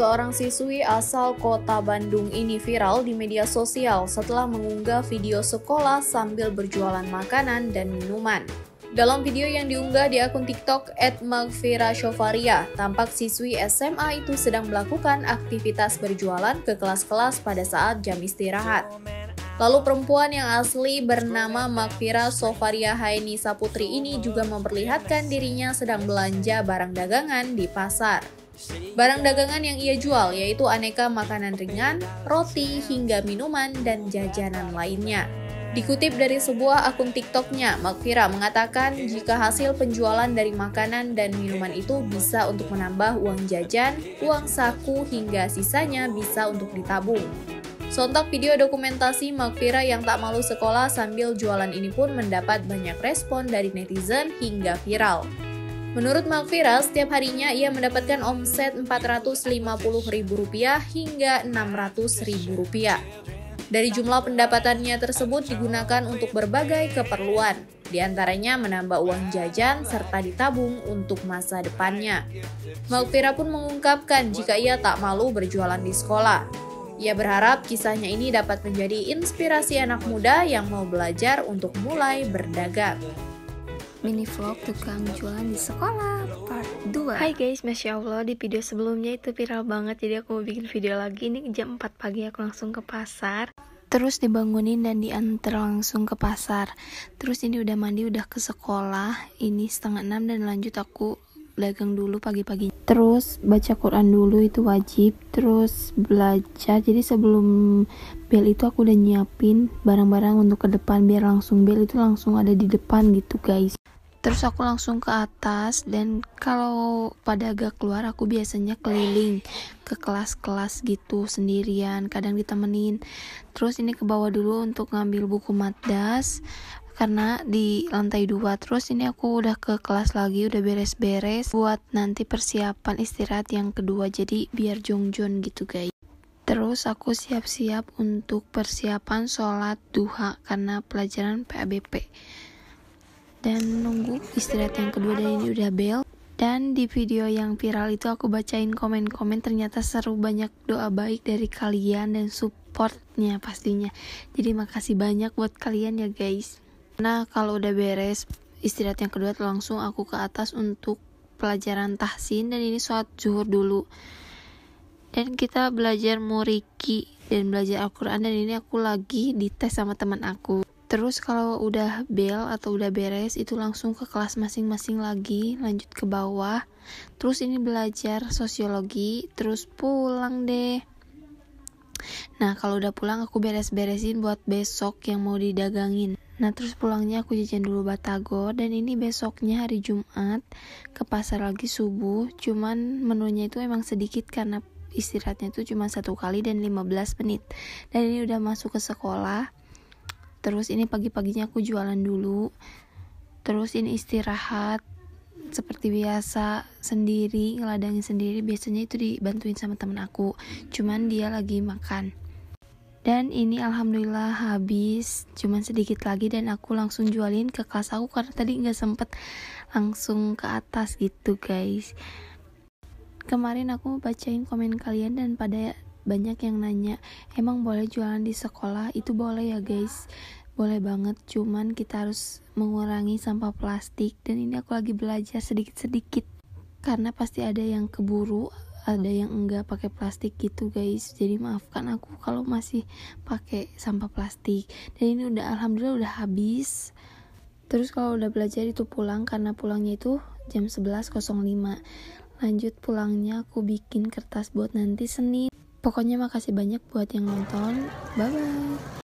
seorang siswi asal kota Bandung ini viral di media sosial setelah mengunggah video sekolah sambil berjualan makanan dan minuman. Dalam video yang diunggah di akun TikTok @magfirashofaria, tampak siswi SMA itu sedang melakukan aktivitas berjualan ke kelas-kelas pada saat jam istirahat. Lalu perempuan yang asli bernama Magfira Shofaria Haenisa Putri ini juga memperlihatkan dirinya sedang belanja barang dagangan di pasar. Barang dagangan yang ia jual yaitu aneka makanan ringan, roti, hingga minuman dan jajanan lainnya. Dikutip dari sebuah akun TikToknya, Magfira mengatakan jika hasil penjualan dari makanan dan minuman itu bisa untuk menambah uang jajan, uang saku, hingga sisanya bisa untuk ditabung. Sontak video dokumentasi Magfira yang tak malu sekolah sambil jualan ini pun mendapat banyak respon dari netizen hingga viral. Menurut Magfira, setiap harinya ia mendapatkan omset Rp450.000 hingga Rp600.000. Dari jumlah pendapatannya tersebut digunakan untuk berbagai keperluan, diantaranya menambah uang jajan serta ditabung untuk masa depannya. Magfira pun mengungkapkan jika ia tak malu berjualan di sekolah. Ia berharap kisahnya ini dapat menjadi inspirasi anak muda yang mau belajar untuk mulai berdagang. Mini vlog tukang jualan di sekolah part 2. Hai guys, Masya Allah, di video sebelumnya itu viral banget, jadi aku mau bikin video lagi. Ini jam 4 pagi aku langsung ke pasar, terus dibangunin dan diantar langsung ke pasar. Terus ini udah mandi, udah ke sekolah. Ini 5:30 dan lanjut aku dagang dulu pagi-pagi. Terus baca Quran dulu, itu wajib. Terus belajar, jadi sebelum bel itu aku udah nyiapin barang-barang untuk ke depan biar langsung bel itu langsung ada di depan gitu guys. Terus aku langsung ke atas, dan kalau pada agak keluar aku biasanya keliling ke kelas-kelas gitu sendirian, kadang ditemenin. Terus ini ke bawah dulu untuk ngambil buku matdas karena di lantai 2. Terus ini aku udah ke kelas lagi, udah beres-beres buat nanti persiapan istirahat yang kedua, jadi biar jongjon gitu guys. Terus aku siap-siap untuk persiapan sholat duha karena pelajaran PABP, dan nunggu istirahat yang kedua, dan ini udah bel. Dan di video yang viral itu aku bacain komen-komen, ternyata seru, banyak doa baik dari kalian dan supportnya pastinya. Jadi makasih banyak buat kalian ya guys. Nah kalau udah beres istirahat yang kedua langsung aku ke atas untuk pelajaran tahsin, dan ini sholat zuhur dulu. Dan kita belajar muriki dan belajar Al-Quran, dan ini aku lagi dites sama teman aku. Terus kalau udah bel atau udah beres itu langsung ke kelas masing-masing lagi, lanjut ke bawah. Terus ini belajar sosiologi, terus pulang deh. Nah kalau udah pulang aku beres-beresin buat besok yang mau didagangin. Nah terus pulangnya aku jajan dulu batagor, dan ini besoknya hari Jumat ke pasar lagi subuh. Cuman menunya itu emang sedikit karena istirahatnya itu cuma 1 kali dan 15 menit. Dan ini udah masuk ke sekolah. Terus ini pagi-paginya aku jualan dulu. Terus ini istirahat seperti biasa sendiri, ngeladangin sendiri. Biasanya itu dibantuin sama temen aku, cuman dia lagi makan. Dan ini alhamdulillah habis, cuman sedikit lagi, dan aku langsung jualin ke kelas aku karena tadi nggak sempet langsung ke atas gitu guys. Kemarin aku bacain komen kalian dan pada banyak yang nanya, emang boleh jualan di sekolah? Itu boleh ya guys, boleh banget, cuman kita harus mengurangi sampah plastik. Dan ini aku lagi belajar sedikit-sedikit karena pasti ada yang keburu, ada yang enggak pakai plastik gitu guys. Jadi maafkan aku kalau masih pakai sampah plastik. Dan ini udah alhamdulillah udah habis. Terus kalau udah belajar itu pulang, karena pulangnya itu jam 11.05. Lanjut pulangnya aku bikin kertas buat nanti Senin. Pokoknya makasih banyak buat yang nonton. Bye bye.